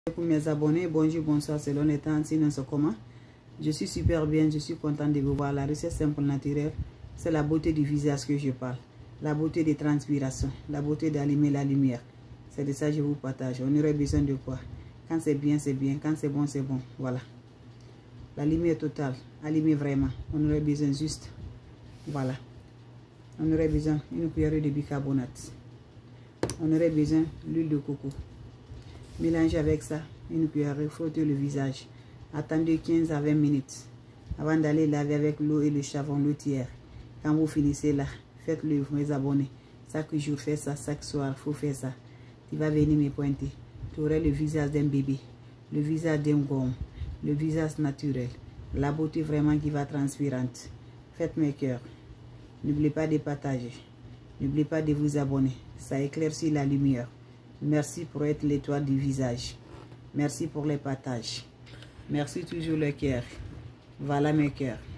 Pour mes abonnés, bonjour, bonsoir, selon les temps, sinon c'est comment. Je suis super bien, je suis content de vous voir. La recette simple naturelle, c'est la beauté du visage que je parle. La beauté des transpirations, la beauté d'allumer la lumière. C'est de ça que je vous partage. On aurait besoin de quoi? Quand c'est bien, c'est bien. Quand c'est bon, c'est bon. Voilà. La lumière totale, allumer vraiment. On aurait besoin juste. Voilà. On aurait besoin d'une cuillère de bicarbonate. On aurait besoin de l'huile de coco. Mélangez avec ça une cuillère, frottez le visage. Attendez 15 à 20 minutes avant d'aller laver avec l'eau et le savon, l'eau tiers. Quand vous finissez là, faites-le, mes abonnés. Chaque jour, faites ça, chaque soir, il faut faire ça. Tu vas venir me pointer. Tu aurais le visage d'un bébé, le visage d'un gomme, le visage naturel, la beauté vraiment qui va transpirante. Faites mes cœurs. N'oubliez pas de partager. N'oubliez pas de vous abonner. Ça éclaircit la lumière. Merci pour être l'étoile du visage. Merci pour les partages. Merci toujours le cœur. Voilà mes cœurs.